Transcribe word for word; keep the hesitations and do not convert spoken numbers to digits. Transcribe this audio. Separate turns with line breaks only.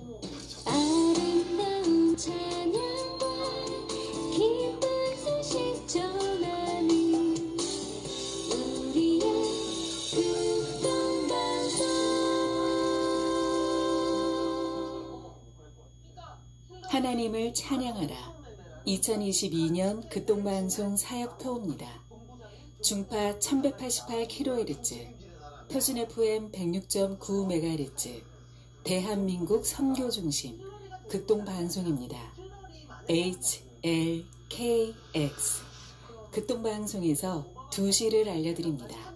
아름다운 찬양과 기쁜 소식 전하니 우리의 극동방송. 하나님을 찬양하라. 이천이십이 년 극동방송 사역토입니다. 중파 천백팔십팔 킬로헤르츠, 표준 에프엠 백육 점 구 메가헤르츠, 대한민국 선교중심 극동방송입니다. 에이치 엘 케이 엑스 극동방송에서 두 시를 알려드립니다.